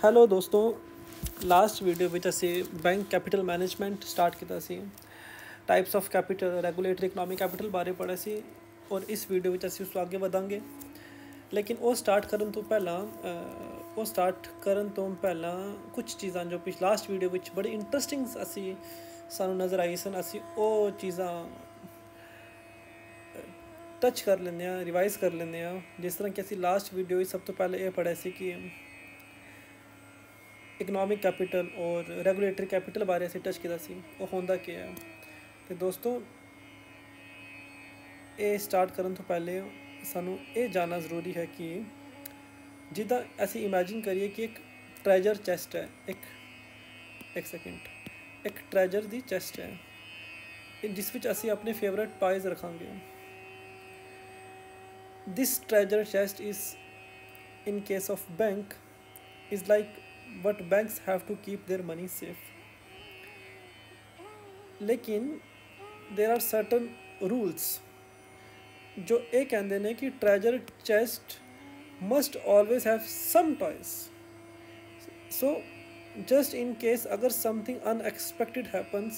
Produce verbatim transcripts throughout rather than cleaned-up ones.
Hello दोस्तों, last video ਵਿੱਚ ਅਸੀਂ ਬੈਂਕ ਕੈਪੀਟਲ ਮੈਨੇਜਮੈਂਟ ਸਟਾਰਟ ਕੀਤਾ ਸੀ। Types of capital, regulatory economic capital ਬਾਰੇ ਪੜ੍ਹਿਆ ਸੀ ਔਰ ਇਸ ਵੀਡੀਓ ਵਿੱਚ ਅਸੀਂ ਉਸ ਤੋਂ ਅੱਗੇ ਵਧਾਂਗੇ। ਲੇਕਿਨ ਉਹ ਸਟਾਰਟ ਕਰਨ ਤੋਂ ਪਹਿਲਾਂ ਉਹ ਸਟਾਰਟ ਕਰਨ ਤੋਂ ਪਹਿਲਾਂ ਕੁਝ ਚੀਜ਼ਾਂ ਜੋ ਪਿਛ ਲਾਸਟ ਵੀਡੀਓ ਵਿੱਚ ਬੜੀ ਇੰਟਰਸਟਿੰਗ ਅਸੀਂ ਸਾਨੂੰ ਨਜ਼ਰ ਆਈ ਸਨ, ਅਸੀਂ ਉਹ ਚੀਜ਼ਾਂ ਟੱਚ ਕਰ ਲੈਂਦੇ ਹਾਂ, ਰਿਵਾਈਜ਼ ਕਰ ਲੈਂਦੇ ਹਾਂ। ਜਿਸ ਤਰ੍ਹਾਂ ਕਿ ਅਸੀਂ ਲਾਸਟ ਵੀਡੀਓ ਵਿੱਚ ਸਭ ਤੋਂ ਪਹਿਲੇ ਇਹ ਪੜ੍ਹਿਆ ਸੀ ਕਿ ਇਕਨੋਮਿਕ ਕੈਪੀਟਲ ਔਰ ਰੈਗੂਲੇਟਰੀ ਕੈਪੀਟਲ ਬਾਰੇ ਅਸੀਂ ਟੱਚ ਕੀਤਾ ਸੀ, ਉਹ ਹੁੰਦਾ ਕੀ ਹੈ। ਅਤੇ ਦੋਸਤੋ, ਇਹ ਸਟਾਰਟ ਕਰਨ ਤੋਂ ਪਹਿਲੇ ਸਾਨੂੰ ਇਹ ਜਾਣਨਾ ਜ਼ਰੂਰੀ ਹੈ ਕਿ ਜਿੱਦਾਂ ਅਸੀਂ ਇਮੈਜਿਨ ਕਰੀਏ ਕਿ ਇੱਕ ਟਰੈਜਰ ਚੈਸਟ ਹੈ, ਇੱਕ ਇੱਕ ਸੈਕਿੰਡ ਇੱਕ ਟਰੈਜਰ ਦੀ ਚੈਸਟ ਹੈ ਜਿਸ ਵਿੱਚ ਅਸੀਂ ਆਪਣੇ ਫੇਵਰੇਟ ਟॉयज़ ਰੱਖਾਂਗੇ। This treasure chest is in case of bank is like what banks have to keep their money safe. लेकिन there are certain rules जो ये कहते हैं कि treasure chest must always have some toys. So just in case अगर something unexpected happens,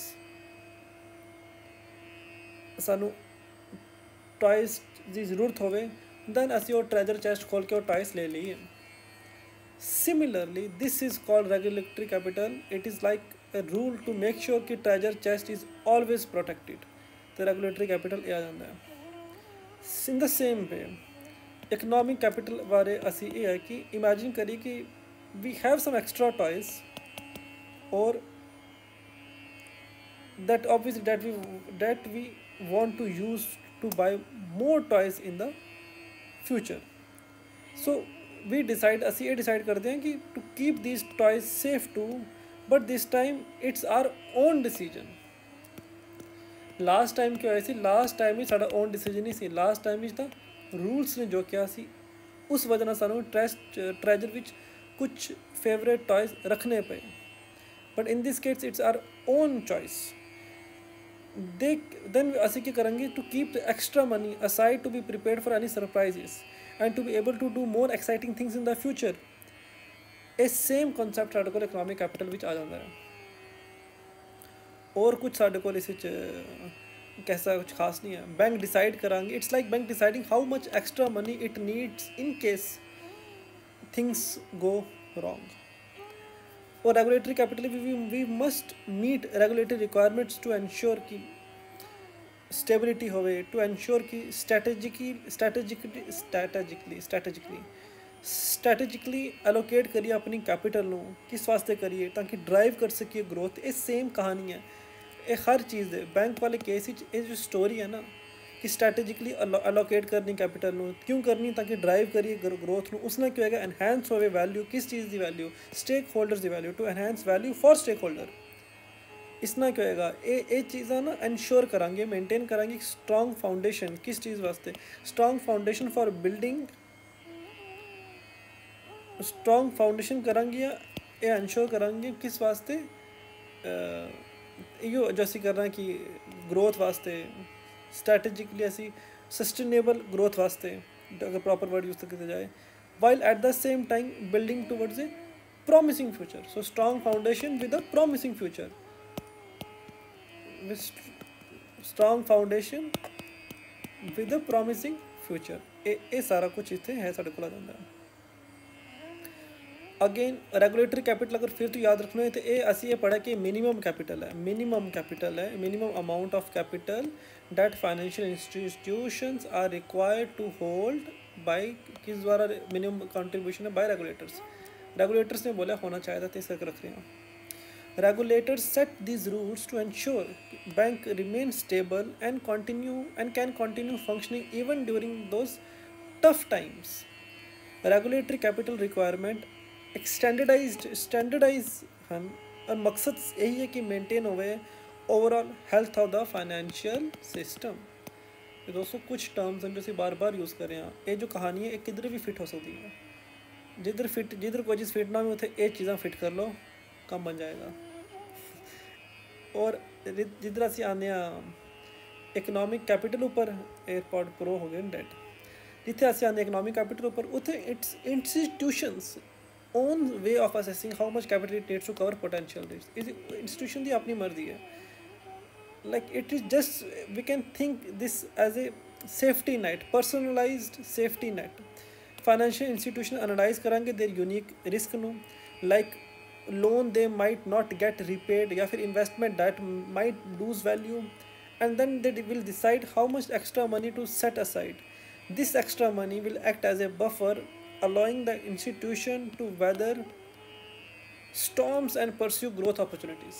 सानू toys की ज़रूरत होवे, then ਅਸੀਂ ਉਹ treasure chest खोल के वो toys ले लिए। Similarly, this is called regulatory capital. It is like a rule to make sure कि treasure chest is always protected. तो regulatory capital ये आ जाता है। In the same way, economic capital बारे असी ये है कि imagine करिए कि we have some extra toys और that obviously that we that we want to use to buy more toys in the future. So we decide ਅਸੀਂ ਇਹ डिसाइड करते हैं कि to keep these toys safe too, but this time it's our own decision. Last time क्या होया सी, last time ही साਡਾ own decision नहीं सी। लास्ट टाइम ਵਿੱਚ ਤਾਂ रूल्स ने जो किया सी उस वजह ਨਾਲ ਸਾਨੂੰ ट्रस्ट ट्रेजर ਵਿੱਚ कुछ फेवरेट टॉयज रखने पे, but in this case it's our own choice. they then ਅਸੀਂ ਕੀ ਕਰਾਂਗੇ to keep the extra money aside to be prepared for any surprises and to be able to do more exciting things in the future. ਇਹ same concept ਸਾਡੇ ਕੋਲ economic capital ਵਿੱਚ ਆ ਜਾਂਦਾ ਹੈ। और कुछ ਸਾਡੇ ਕੋਲ ਇਸ ਵਿੱਚ कैसा कुछ खास नहीं है। बैंक डिसाइड करांगे, it's like bank deciding how much extra money it needs in case things go wrong. और regulatory capital we we must meet regulatory requirements to ensure कि स्टेबिलिटी होवे, टू एंश्योर कि strategically strategically strategically strategically strategically allocate करिए अपनी capital नू, किस वास्ते करिए ताकि ड्राइव कर सकिए ग्रोथ। ये सेम कहानी है, ये हर चीज़ है। बैंक वाले केस ये जो स्टोरी है ना कि स्ट्रैटेजिकली एलोकेट करनी कैपिटल नू क्यों करनी, ताकि ड्राइव करिए ग्रोथ नू। उसने क्या होगा, एनहांस होवे वैल्यू, किस चीज़ की वैल्यू, स्टेक होल्डर्स की value, to enhance value for stake holder. इसना क्या होगा, ये ये चीज़ा ना एनश्योर करांगे, मेनटेन करांगे स्ट्रॉन्ग फाउंडेशन। किस चीज़ वास्ते, strong foundation for building, strong foundation करांगे या ये एनश्योर करांगे किस वास्ते, यो जो असी करना कि ग्रोथ वास्ते, स्ट्रैटेजिकली असी सस्टेनेबल ग्रोथ वास्ते, अगर प्रॉपर वर्ड यूज़ किया जाए, while at the same time building towards a promising future. So strong foundation with a promising future, with strong foundation with a promising future. ये ये सारा कुछ इतने है साढ़े को लगा है। अगेन रेगुलेटरी कैपिटल अगर फिर तो याद रखना है तो ये असी ये पढ़ा कि मिनिमम कैपिटल है, मिनिमम कैपिटल है, minimum amount of capital that financial institutions are required to hold by, किस द्वारा मिनिमम कंट्रीब्यूशन है, बाय रेगुलेटर्स। रेगुलेटर्स ने बोला होना चाहिए था, तो इस करके रख रहे हैं। Regulators set these rules to ensure bank remain stable and continue and can continue functioning even during those tough times. Regulatory capital requirement एक स्टैंडर्डाइज्ड स्टैंडर्डाइज हैं और मकसद यही है कि मेंटेन होवे overall health of the financial system. तो दोस्तों कुछ टर्म्स हैं जो असी बार बार यूज़ कर रहे हैं, ये जो कहानी है एक किधर भी फिट हो सकती है। जिधर फिट जिधर कोई चीज़ फिट ना हो उसे ये चीज़ा फिट कर लो, काम बन जाएगा। और जिधर असी आने इकनॉमिक कैपिटल ऊपर एयरपॉड प्रो हो गए डेट, जिथे असी आने इकनॉमिक कैपिटल ऊपर उथे it's institutions own way of assessing how much capital it needs to cover potential risks. Is institution की अपनी मर्जी है. Like it is just, we can think this as a safety net, personalized safety net. Financial institution analyze करेंगे their unique risk know, like loan they might not get repaid या फिर investment that might lose value, and then they will decide how much extra money to set aside. This extra money will act as a buffer, allowing the institution to weather storms and pursue growth opportunities.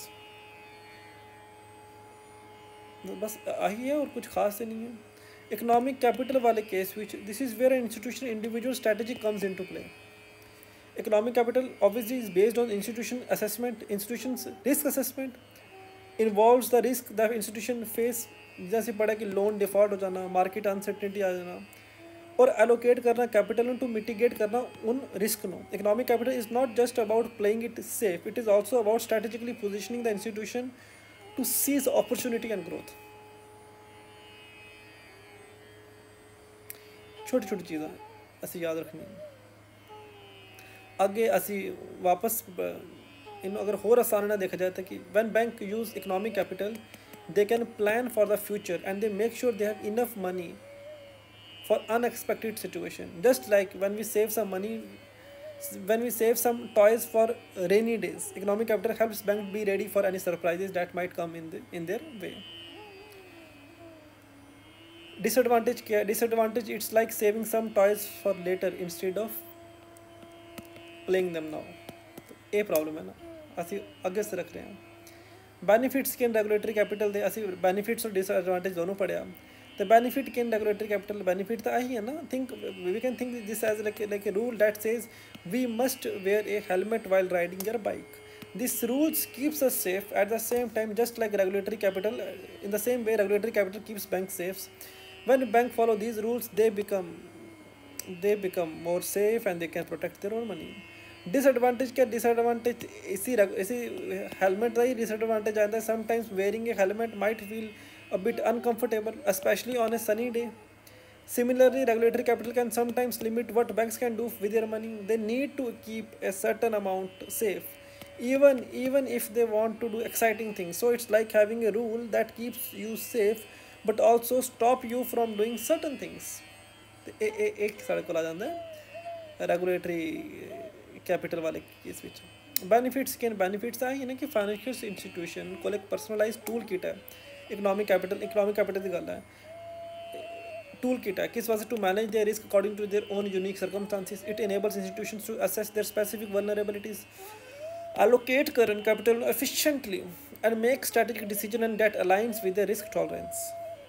बस यही है और कुछ खास नहीं है. Economic capital वाले case which this is where institution individual strategy comes into play. Economic capital obviously is based on institution assessment. Institutions risk assessment involves the risk the institution face. जैसे पड़ा कि लोन डिफॉल्ट हो जाना, market uncertainty आ जाना, और allocate करना capital to mitigate करना उन risk know. Economic capital is not just about playing it safe, it is also about strategically positioning the institution to seize opportunity and growth. छोटी छोटी चीज़ें असी याद रखनी. आगे असी वापस इन अगर होर आसान ना देखा जाए तो कि when bank use economic capital they can plan for the future and they make sure they have enough money for unexpected situation. Just like when we save some money, when we save some toys for rainy days, economic capital helps bank be ready for any surprises that might come in the in their way. Disadvantage क्या? Disadvantage it's like saving some toys for later instead of playing them now. तो ये problem है ना, असी आगे से रख रहे हैं. बेनिफिट्स के रेगुलेटरी कैपिटल दे असी बेनिफिट्स और डिसएडवांटेज दोनों पढ़े. The benefit can regulatory capital benefit तो आई है ना. Think we can think this as like like a rule that says we must wear a helmet while riding your bike. This rules keeps us safe at the same time, just like regulatory capital. In the same way, regulatory capital keeps banks safe. When bank follow these rules, they become they become more safe and they can protect their own money. Disadvantage क्या? Disadvantage इसी इसी helmet का ही disadvantage आता है. Sometimes wearing a helmet might feel a bit uncomfortable, especially on a sunny day. Similarly, regulatory capital can sometimes limit what banks can do with their money. They need to keep a certain amount safe, even even if they want to do exciting things. So it's like having a rule that keeps you safe, but also stop you from doing certain things. एक साढ़े को ला जाता है regulatory capital वाले case which. Benefits के benefits आए ना कि फाइनेंशियल इंस्टीट्यूशन को एक पर्सनलाइज टूल किट है. इकोनॉमिक कैपिटल इकोनॉमिक कैपिटल की गल है, टूल किट है किस वास्ते to manage their risk according to their own unique circumstances. It enables institutions to assess their specific vulnerabilities, allocate current capital efficiently and make strategic decision and that aligns with their risk tolerance.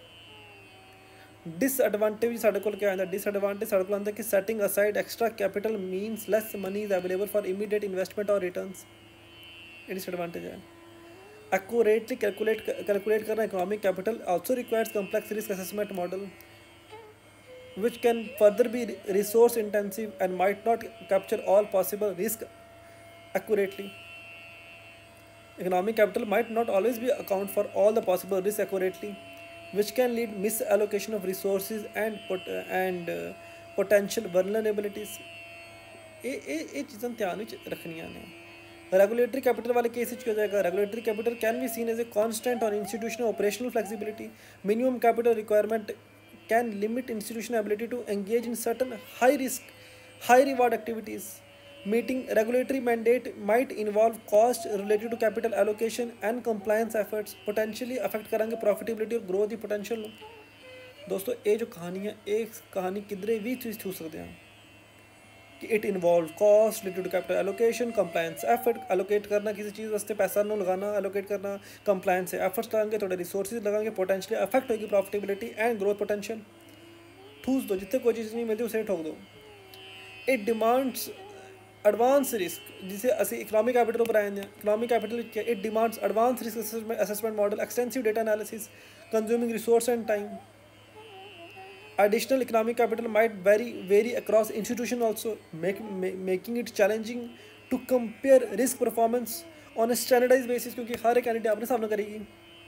Disadvantage साढ़े को क्या आंदा? Disadvantage साढ़े को आंदा कि setting aside extra capital means less money is available for immediate investment और returns. ये डिसएडवांटेज है. Accurately calculate calculate करना economic capital also requires complex risk assessment model, which can further be resource intensive and might not capture all possible risk accurately. Economic capital might not always be account for all the possible risk accurately, which can lead misallocation of resources and pot and uh, potential vulnerabilities. ये ये ये चीज़ें ध्यान में रखनियाँ ने. Regulatory capital वाले case क्या हो जाएगा? Regulatory capital can be seen as a constant on institutional operational flexibility. Minimum capital requirement can limit institution ability to engage in certain high risk high reward activities. Meeting regulatory mandate might involve cost related to capital allocation and compliance efforts, potentially affect करेंगे profitability और growth की potential. दोस्तों ये जो कहानी है, एक कहानी किधरे भी चीज़ छू सकते हैं कि it involve cost related to capital allocation, compliance effort. Allocate करना किसी चीज़ वास्ते पैसा न लगाना, एलोकेट करना, कंप्लायंस से एफर्ट्स लगाएंगे, थोड़े रिसोर्सेज लगाएंगे, पोटेंशियली अफेक्ट होगी प्रॉफिटेबिलिटी एंड ग्रोथ पोटेंशियल. ठूस दो, जितने कोई चीज़ नहीं मिलती उसे ठोक दो. इट डिमांड्स एडवांस रिस्क, जिसे असी इकोनॉमिक कैपिटल पर आए हैं. Economic capital it demands advance risk assessment model, extensive data analysis, consuming resource and time. Additional economic capital might vary vary across institution also, make, making it challenging to compare risk performance on a standardized basis, क्योंकि हर एक entity अपने सामने करेगी.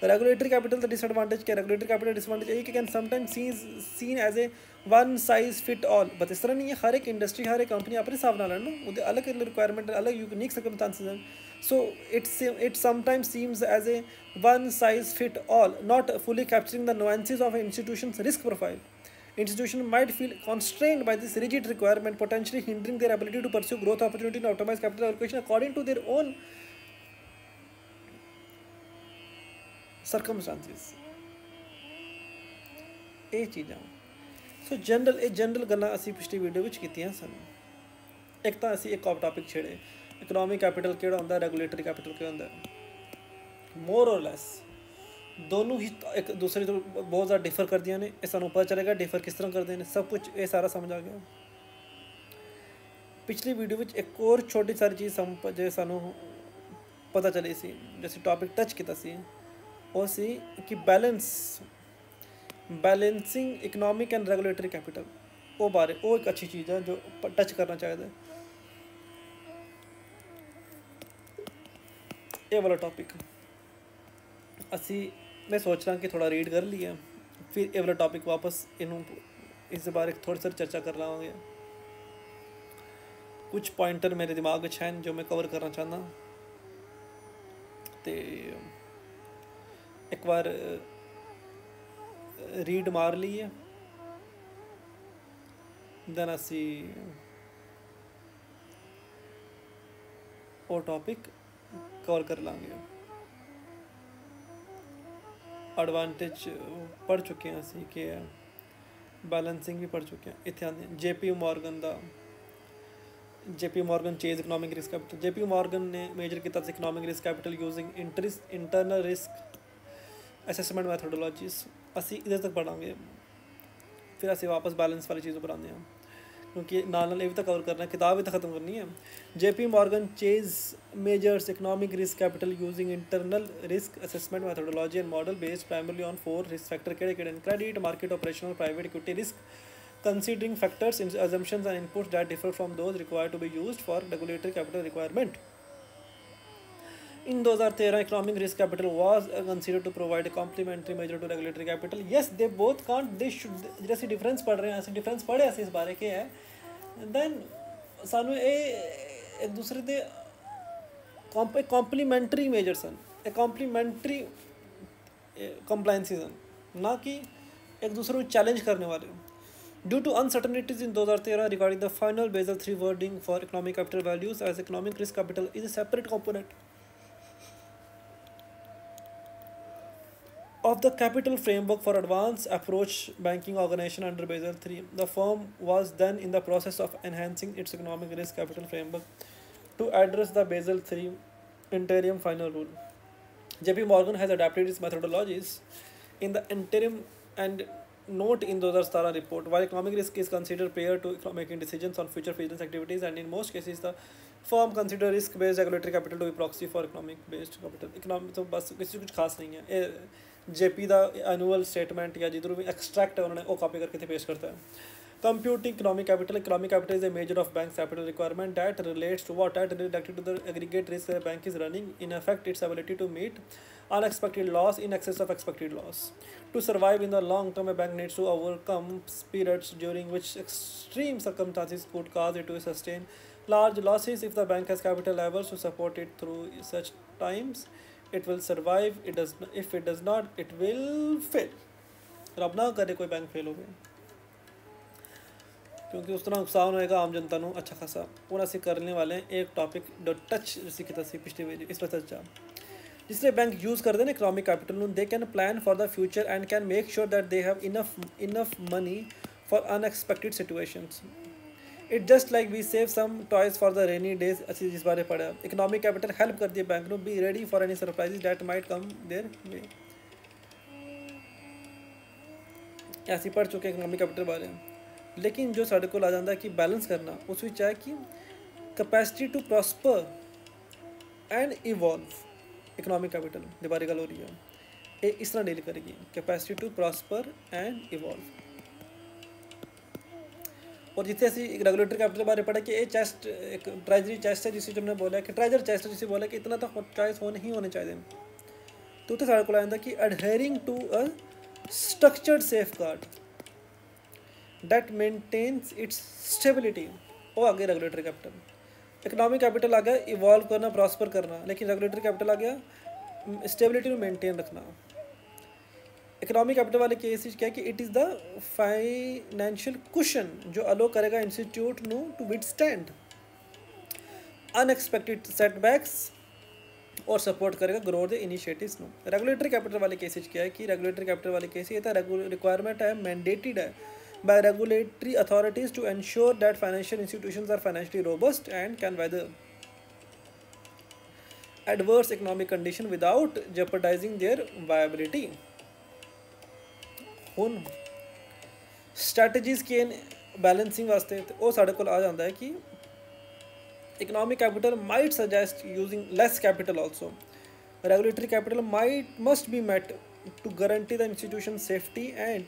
Regulatory capital the disadvantage क्या, regulatory capital disadvantage यही कि can sometimes seen as a one size fit all, but इस तरह नहीं है, हर एक इंडस्ट्री हर एक कंपनी अपने हिसाब नाल है ना, उहदे अलग रिक्वायरमेंट अलग यूनिक सर्कमस्टांसेस हैं, so it's it sometimes seems as a one size fit all, not fully capturing the nuances of institutions risk profile. Institution might feel constrained by this rigid requirement, potentially hindering their ability to pursue growth opportunity and optimize capital allocation according to their own circumstances. ਇਹ ਚੀਜ਼ਾਂ ਸੋ general ਇਹ general ਗੱਲਾਂ ਅਸੀਂ ਪਿਛਲੀ video ਵਿੱਚ ਕੀਤੀਆਂ ਸਨ. ਇੱਕ ਤਾਂ ਅਸੀਂ ਇੱਕ ਟਾਪਿਕ ਛੇੜੇ, ਇਕਨੋਮਿਕ ਕੈਪੀਟਲ ਕਿਹੜਾ ਹੁੰਦਾ, ਰੈਗੂਲੇਟਰੀ ਕੈਪੀਟਲ ਕਿਹੜਾ ਹੁੰਦਾ. ਮੋਰ ਔਰ ਲੈਸ दोनों ही एक दूसरे तो बहुत ज़्यादा डिफर करदियां ने, ये सानू पता चलेगा डिफर किस तरह करते हैं, सब कुछ ये सारा समझ आ गया. पिछली वीडियो में एक और छोटी सारी चीज़ सम जो सानू पता चली सी, जैसे टॉपिक टच किया सी वो सी कि balance balancing economic and regulatory capital, वो बारे वो एक अच्छी चीज़ है जो टच करना चाहिए. ये वाला टॉपिक असी मैं सोच रहा कि थोड़ा रीड कर लिया, फिर ये वाला टॉपिक वापस इनू इस बारे थोड़ी सारी चर्चा कर लवांगे. कुछ पॉइंटर मेरे दिमाग में हैं जो मैं कवर करना चाहता, तो एक बार रीड मार ली है, दैन असी वो टॉपिक कवर कर लांगे. एडवांटेज पढ़ चुके हैं असी कि बैलेंसिंग भी पढ़ चुके हैं. इतने आते जे पी मॉर्गन का J P Morgan Chase economic risk capital. J P Morgan ने मेजर किया economic risk capital using interest internal risk assessment methodologies. असी इधर तक पढ़ांगे, फिर असी वापस बैलेंस वाली चीज़ों पर आते हैं, क्योंकि नाल नाल ये भी तो कवर करना है, किताब भी तो ख़त्म करनी है. J P Morgan Chase measures economic risk capital using internal risk assessment methodology and model based primarily on four risk factor केड़े केड़े credit market operational private equity risk, considering factors assumptions and inputs that differ from those required to be used for regulatory capital requirement. In दो हज़ार तेरह economic risk capital was considered to provide a complementary measure to regulatory capital. Yes, they both can't, they should, जैसे difference पढ़ रहे हैं ऐसे difference पढ़े ऐसे इस बारे के है, then सानू ये एक दूसरे दे complementary measures हैं, एक complementary compliances हैं, ना कि एक दूसरे को challenge करने वाले. Due to uncertainties in दो हज़ार तेरह regarding the final Basel three wording for economic capital values, as economic risk capital is a separate component of the capital framework for advanced approach banking organization under Basel three. The firm was then in the process of enhancing its economic risk capital framework to address the Basel three interim final rule. J P Morgan has adapted its methodologies in the interim and note in दो हज़ार सत्रह report. While economic risk is considered prior to making decisions on future business activities, and in most cases the firm consider risk based regulatory capital to be proxy for economic based capital. Economic तो बस किसी कुछ खास नहीं है. ये JP दा annual statement या जिधर भी एक्सट्रैक्ट है उन्होंने वो कॉपी करके थे पेश करता है. Computing economic capital. Economic capital is a measure of bank's capital requirement that relates to what? That related to the aggregate risk the bank is running. In effect, its ability to meet unexpected loss in excess of expected loss. To survive in the long term, a bank needs to overcome periods during which extreme circumstances could cause it to sustain large losses. If the bank has capital levels to support it through such times, it will survive. It does. If it does not, it will fail. रब ना करे कोई bank fail हो गया, क्योंकि उस तरह नुकसान होएगा आम जनता को अच्छा खासा. और असी करने वाले हैं एक टॉपिक जो टच जैसे कि तसी पिछली वीडियो इस पर चर्चा. जिसलिए बैंक यूज़ करते हैं इकोनॉमिक कैपिटल ਨੂੰ, they can plan for the future and can make sure that they have enough enough money for unexpected situations. It just like we save some toys for the rainy days. ਅਸੀਂ जिस बारे पढ़ा, economic capital help करती है bank ਨੂੰ be ready for any surprises that might come their way. ऐसी पढ़ चुके इकोनॉमिक कैपिटल बारे. लेकिन जो साढ़े को आ जाता है कि बैलेंस करना, उस विच है कि capacity to prosper and evolve. Economic capital के बारे गल हो रही है, ये इस तरह डील करेगी, capacity to prosper and evolve. और जितने असी रेगुलेटरी कैपिटल बारे पढ़ा कि ये चेस्ट एक ट्रेजरी चेस्ट है, जिसे हमने बोला कि ट्रेजर चेस्ट है, जिसे बोला कि इतना तो चॉइस होने ही होने चाहिए. तो उत्थे साढ़े कोल आ जांदा कि adhering to a structured safeguard that maintains its stability। वो आ गया रेगुलेटरी कैपिटल। इकोनॉमिक कैपिटल आ गया इवॉल्व करना, प्रॉस्पर करना, लेकिन रेगुलेटरी कैपिटल आ गया स्टेबिलिटी में मेंटेन रखना। इकोनॉमिक कैपिटल वाले केस क्या है कि it is the financial cushion जो अलो करेगा institute know to withstand unexpected setbacks और सपोर्ट करेगा growth the initiatives know. Regulatory capital वाले केसेज क्या है कि रेगुलेटरी कैपिटल वाले केस ये था रिक्वायरमेंट है मैंडेटेड है by regulatory authorities to ensure that financial institutions are financially robust and can weather adverse economic condition without jeopardizing their viability. हुन स्ट्रैटेजीज के बैलेंसिंग वास्ते वो साढ़े कोल आ जाता है कि economic capital might suggest using less capital also। Regulatory capital might must be met to guarantee the institution's safety and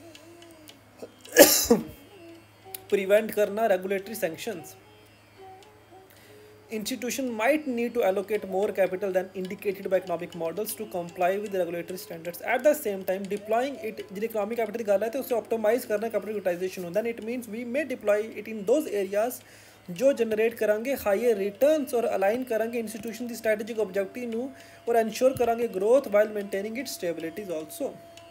prevent करना regulatory sanctions। Institution might need to allocate more capital than indicated by economic models to comply with the regulatory standards। At the same time, deploying it Jin economic capital की गल है तो उसे optimize करना capital utilization हो। Then it means we may deploy it in those areas जो generate करांगे higher returns और अलाइन करांगे इंस्टीट्यूशन की स्ट्रैटेजिक ऑब्जेक्टिव नू और एंश्योर करांगे growth while maintaining its stabilities also.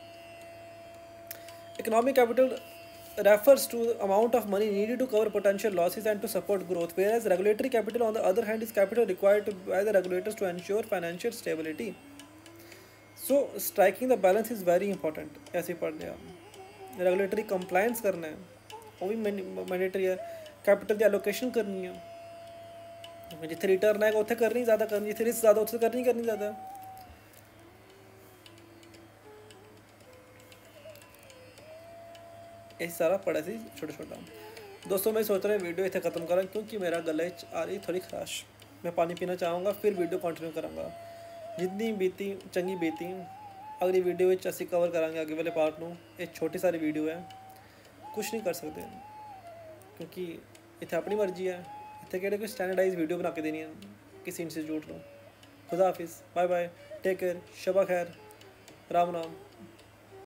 Economic capital refers to the amount of money needed to cover potential losses and to support growth, whereas regulatory capital on the other hand is capital required to, by the regulators to ensure financial stability। So striking the balance is very important। ऐसे पढ़ लिया regulatory compliance करना है वो भी mandatory है, capital की allocation करनी है जिथे रिटर्न आएगा उत्थे करनी ज़्यादा करनी, जिथे रिस्क ज़्यादा उत्थे करनी करनी ज़्यादा। यही सारा पढ़ा सी छोटा छोटा। दोस्तों मैं सोच रहा हूँ वीडियो इतने ख़त्म करा क्योंकि मेरा गले आ रही थोड़ी खराश, मैं पानी पीना चाहूँगा फिर वीडियो कंटिन्यू करूँगा। जितनी बीती चंगी बीती अगली वीडियो असी कवर करांगे आगे वाले पार्ट नू। एक छोटी सारी वीडियो है, कुछ नहीं कर सकते क्योंकि इतने अपनी मर्जी है, इतने केड़े कोई स्टैंडर्डाइज वीडियो बना के देनी है किसी इंस्टीट्यूट को। खुदा हाफिज़, बाय बाय, टेक केयर, शबा खैर, राम राम।